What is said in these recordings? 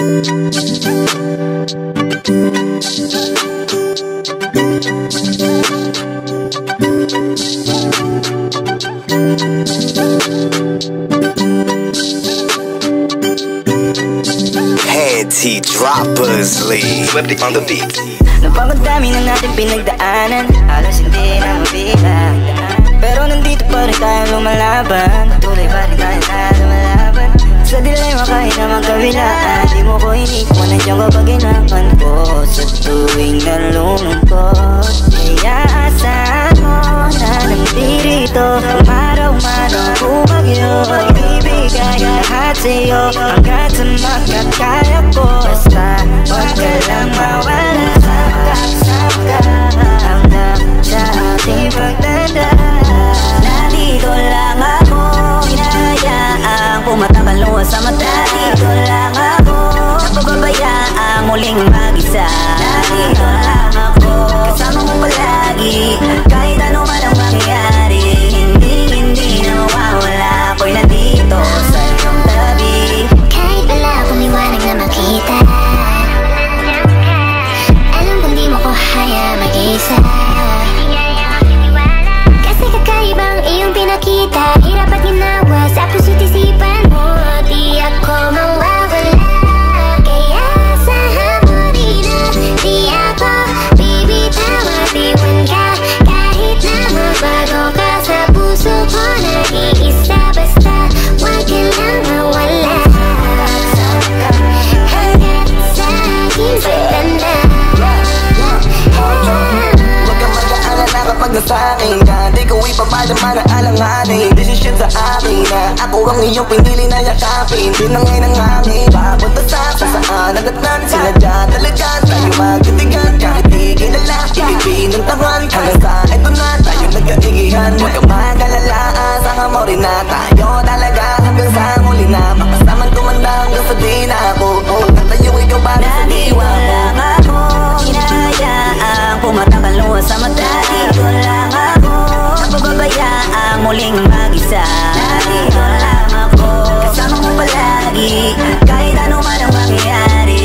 Head droppers lead Swifty on the beat. Napakadami na natin pinagdaanan, halos hindi na mabilang. Pero nandito pa rin tayo lumalaban, patuloy pa rin tayo lumalaban. Sa dilema kahit na magkabilaan, di mo ko inikmo, nandiyan kapag ginapan ko. Sa tuwing nalulungkot, kaya asahan mo na nandito. Umaraw-maraw bumagyo, magbibigay lahat sa'yo hanggat sa makakaya ko. Basta wag ka lang mawala sa hanggang sa ating pagdadaan. Nandito lang ako, hinahayaang pumatakal luha sa mata. Nandito lang ako, napababayaang muling mag-isa. Nandito lang ako, kasama mo palagi, kahit ano man ang mangyayari. Hindi na mawawala, ako'y nandito sa iyong tabi. Kahit wala akong liwanag na makita, alam kong di mo ko haya mag-isa. Kasi kakaiba ang iyong pinakita, hirap at ginawa sa puso't isipan mo. Di ako mawawala, kaya asahan mo rin na di ako bibitawan. Iwan ka kahit na mabago ka sa puso ko, nag-iisa. Basta wag ka lang mawala hanggat sa aking pagtanda. Huwag kang mag-aalala kapag nasa akin ka, di ko ipapadama na alanganin. Desisyon sa akin na ako ang iyong pinili na yakapin. Tinangay ng hangin, papunta sa saan nagatnan. Sinadya talaga tayo magkatigan, kahit di kilala, ipipinuntahan. Hanggang sa eto na tayo nagkaigihan. Huwag kang mag-alala, asahan mo rin na tayo talaga hanggang sa muli na makasamang tumanda hanggang sa di na ako. Pagkatayo ikaw para sa diwa ko. Nandito lang ako, hinahayaang pumatakal luha sa mata. Nandito lang ako, napababayaang muling mag-isa. Nandito lang ako, kasama mo palagi, kahit ano man ang mangyayari.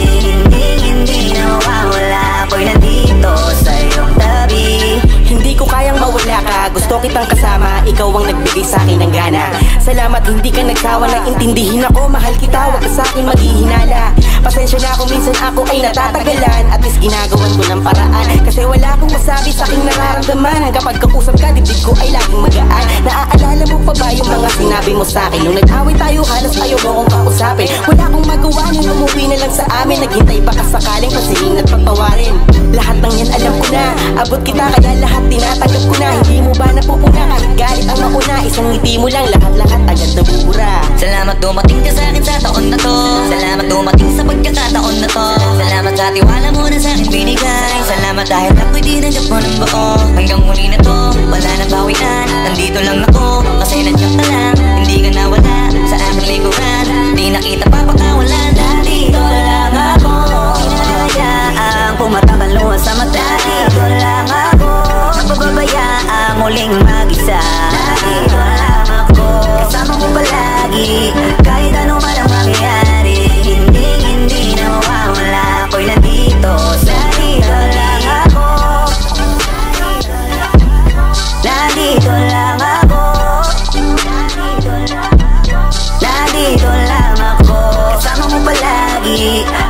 Hindi na mawawala, ako'y nandito sa iyong tabi. Hindi ko kayang mawala ka, gusto kitang kasama, ikaw ang nagbigay sa'kin ng gana. Salamat hindi ka nagsawa na intindihin ako, mahal kita, wag ka sa'kin maghihinala. Pasensya na kung minsan ako ay natatagalan, at least ginagawan ko ng paraan. Kasi wala akong masabi sa aking nararamdaman, kapag kausap ka, dibdib ko ay laging magaan. Naaalala mo pa ba yung mga sinabi mo sa'kin? Nung nag-away tayo, halos ayaw mo kong kausapin. Wala akong magawa nung umuwi na lang sa amin, naghintay baka sakaling pasingin at patawarin. Lahat ng yan alam ko na, abot kita kaya lahat tinatanggap ko na. Hindi mo ba napupuna kahit galit ang mauna, isang ngiti mo lang lahat-lahat agad nabubura. Salamat dumating ka sa'kin sa taon na to, salamat dumating sa pagkakataon na to. Salamat sa tiwala mo na sa'kin binigay, salamat dahil ako'y dinanggap mo ng buo. Hanggang muli na to, wala nang bawian, nandito lang ako kasi nandiyan ka lang. Hindi ka nawala sa aking likuran, di nakita papakawalan. Nandito lang ako, hinahayaang pumatakal luha sa mata. Nandito lang ako, napababayaang muling mag-isa. Nandito lang ako, kasama mo palagi, kahit ano man ang mangyayari. Hindi na mawawala, ako'y nandito sa dito lang ako. Nandito lang ako, nandito lang ako, kasama mo palagi,